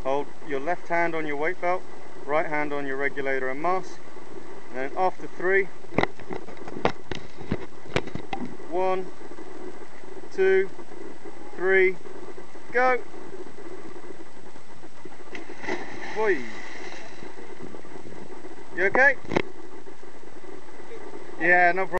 Hold your left hand on your weight belt, right hand on your regulator and mask, and then after 3, 1, 2, 3, go! Boy. You okay? Yeah, no problem.